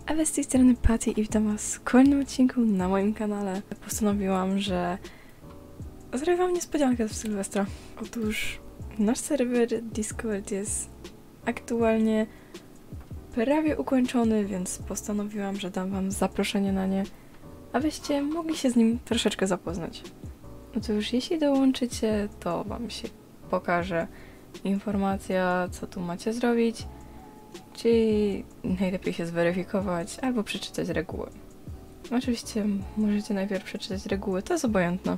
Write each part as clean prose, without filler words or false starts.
A z tej strony Patty i witam was w kolejnym odcinku na moim kanale. Postanowiłam, że zrobię wam niespodziankę w Sylwestra. Otóż nasz serwer Discord jest aktualnie prawie ukończony, więc postanowiłam, że dam wam zaproszenie na nie, abyście mogli się z nim troszeczkę zapoznać. Otóż jeśli dołączycie, to wam się pokaże informacja, co tu macie zrobić. Czyli najlepiej się zweryfikować albo przeczytać reguły. Oczywiście możecie najpierw przeczytać reguły, to jest obojętne.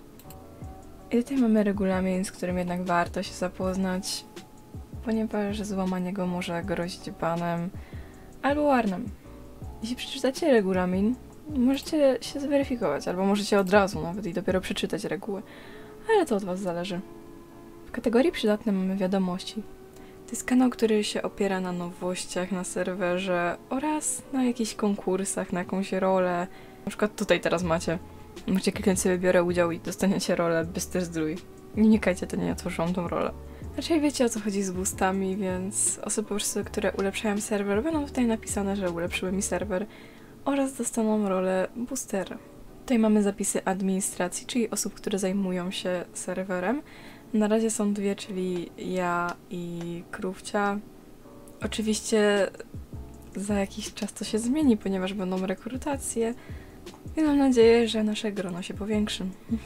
I tutaj mamy regulamin, z którym jednak warto się zapoznać, ponieważ złamanie go może grozić banem albo warnem. Jeśli przeczytacie regulamin, możecie się zweryfikować, albo możecie od razu nawet i dopiero przeczytać reguły, ale to od was zależy. W kategorii przydatne mamy wiadomości. To jest kanał, który się opiera na nowościach na serwerze oraz na jakichś konkursach, na jakąś rolę. Na przykład tutaj teraz możecie kliknąć sobie biorę udział i dostaniecie rolę Bysty Zdrój. Nie unikajcie, to nie ja tworzyłam tą rolę. Raczej wiecie, o co chodzi z boostami, więc osoby po prostu, które ulepszają serwer, będą tutaj napisane, że ulepszyły mi serwer oraz dostaną rolę boostera. Tutaj mamy zapisy administracji, czyli osób, które zajmują się serwerem. Na razie są dwie, czyli ja i Krówcia. Oczywiście za jakiś czas to się zmieni, ponieważ będą rekrutacje i mam nadzieję, że nasze grono się powiększy.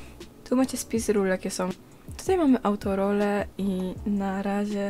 Tu macie spis ról, jakie są. Tutaj mamy autorole i na razie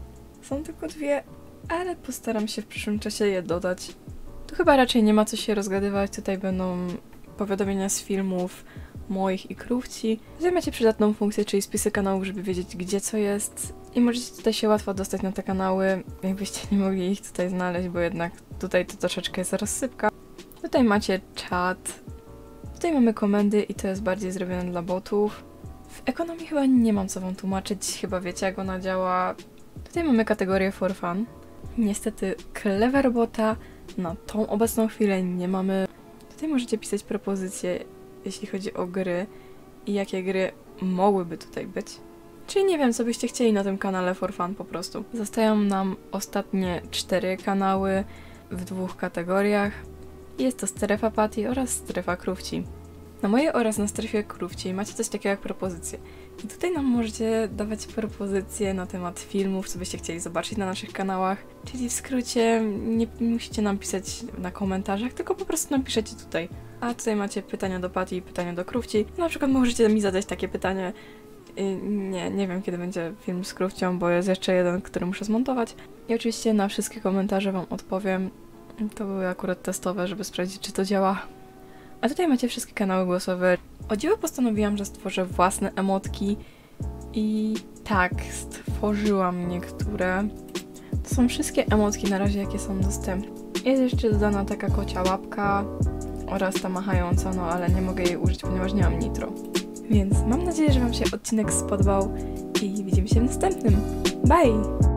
są tylko dwie, ale postaram się w przyszłym czasie je dodać. Tu chyba raczej nie ma co się rozgadywać, tutaj będą powiadomienia z filmów moich i Krówci. Tutaj macie przydatną funkcję, czyli spisy kanałów, żeby wiedzieć, gdzie co jest. I możecie tutaj się łatwo dostać na te kanały, jakbyście nie mogli ich tutaj znaleźć, bo jednak tutaj to troszeczkę jest rozsypka. Tutaj macie czat. Tutaj mamy komendy i to jest bardziej zrobione dla botów. W ekonomii chyba nie mam co wam tłumaczyć, chyba wiecie, jak ona działa. Tutaj mamy kategorię for fun. Niestety Clever Bota na tą obecną chwilę nie mamy. Tutaj możecie pisać propozycje, jeśli chodzi o gry i jakie gry mogłyby tutaj być. Czyli nie wiem, co byście chcieli na tym kanale for fun po prostu. Zostają nam ostatnie 4 kanały w 2 kategoriach. Jest to Strefa Patty oraz Strefa Krówci. Na mojej oraz na Strefie Krówci macie coś takiego jak propozycje. I tutaj nam możecie dawać propozycje na temat filmów, co byście chcieli zobaczyć na naszych kanałach. Czyli w skrócie nie musicie nam pisać na komentarzach, tylko po prostu napiszecie tutaj. A tutaj macie pytania do Patty i pytania do Krówci. Na przykład możecie mi zadać takie pytanie. Nie wiem, kiedy będzie film z Krówcią, bo jest jeszcze jeden, który muszę zmontować. I oczywiście na wszystkie komentarze wam odpowiem. To były akurat testowe, żeby sprawdzić, czy to działa. A tutaj macie wszystkie kanały głosowe. O dziwo postanowiłam, że stworzę własne emotki. I tak, stworzyłam niektóre. To są wszystkie emotki na razie, jakie są dostępne. Jest jeszcze dodana taka kocia łapka oraz ta machająca, no ale nie mogę jej użyć, ponieważ nie mam nitro. Więc mam nadzieję, że wam się odcinek spodobał i widzimy się w następnym. Bye!